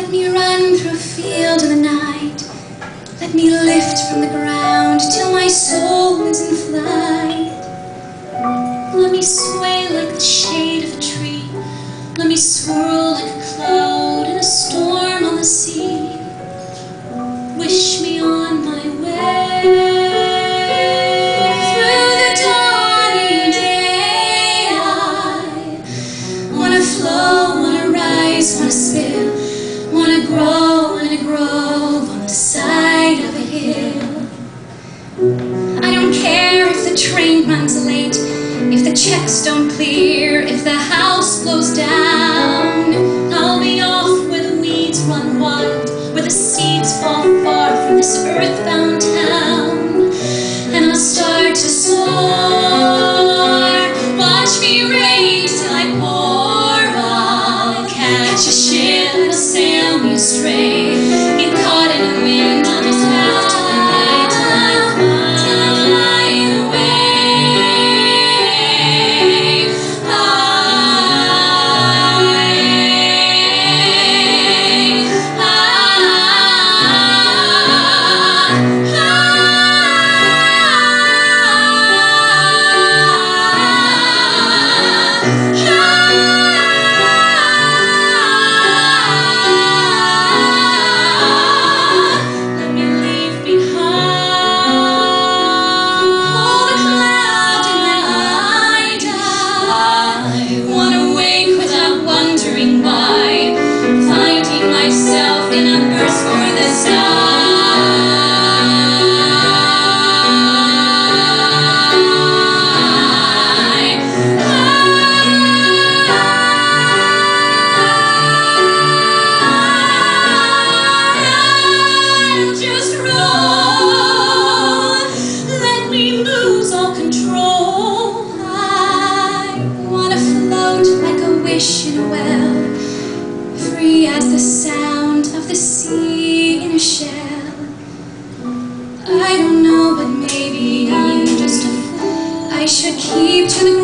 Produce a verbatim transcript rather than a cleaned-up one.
Let me run through a field in the night. Let me lift from the ground till my soul is in flight. Let me sway like the shade of a tree. Let me swirl like a cloud in a storm on the sea. Wish me on my way through the dawning day. I wanna flow, wanna rise, wanna spill, wanna grow in a grove on the side of a hill. I don't care if the train runs late, if the checks don't clear, if the house blows down. I'll be off where the weeds run wild, where the seeds fall far from this earthbound town. And I'll start to soar. Watch me rage till I pour. I'll catch a ship, it'll sail me astray. Get caught in the wind, I'll just have to wait till I fly away. In a well, free as the sound of the sea in a shell. I don't know, but maybe I'm just a fool. I should keep to the